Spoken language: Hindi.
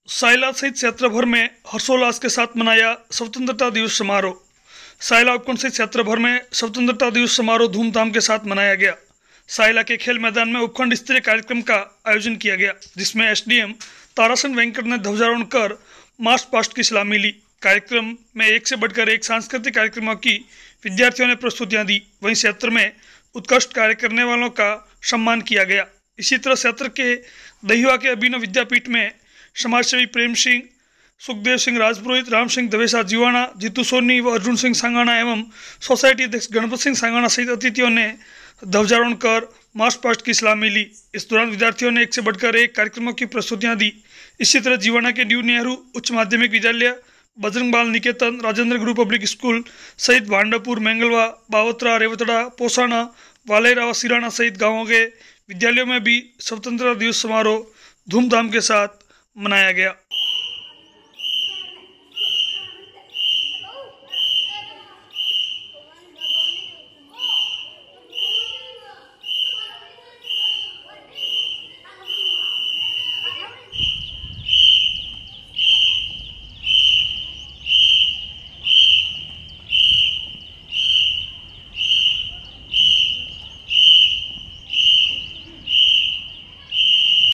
सायला सहित क्षेत्र भर में हर्षोल्लास के साथ मनाया स्वतंत्रता दिवस समारोह। सायला उपखंड सहित क्षेत्र भर में स्वतंत्रता दिवस समारोह धूमधाम के साथ मनाया गया। सायला के खेल मैदान में उपखंड स्तरीय कार्यक्रम का आयोजन किया गया, जिसमें एसडीएम ताराचंद वेंकट ने ध्वजारोहण कर मार्च पास्ट की सलामी ली। कार्यक्रम में एक से बढ़कर एक सांस्कृतिक कार्यक्रमों की विद्यार्थियों ने प्रस्तुतियां दी। वहीं क्षेत्र में उत्कृष्ट कार्य करने वालों का सम्मान किया गया। इसी तरह क्षेत्र के दहिया के अभिनव विद्यापीठ में समाजसेवी प्रेम सिंह, सुखदेव सिंह राजपुरोहित, राम सिंह दवेसा जीवाणा, जीतू सोनी व अर्जुन सिंह सांगाणा एवं सोसाइटी अध्यक्ष गणपत सिंह सांगाणा सहित अतिथियों ने ध्वजारोहण कर मार्च पास्ट की सलामी ली। इस दौरान विद्यार्थियों ने एक से बढ़कर एक कार्यक्रमों की प्रस्तुतियां दी। इसी तरह जीवाणा के न्यू नेहरू उच्च माध्यमिक विद्यालय, बजरंग बाल निकेतन, राजेंद्र गुरु पब्लिक स्कूल सहित भांडापुर, मेंगलवा, बावत्रा, रेवतड़ा, पोसाना, वालेरा व सिराना सहित गाँवों के विद्यालयों में भी स्वतंत्रता दिवस समारोह धूमधाम के साथ मनाया गया।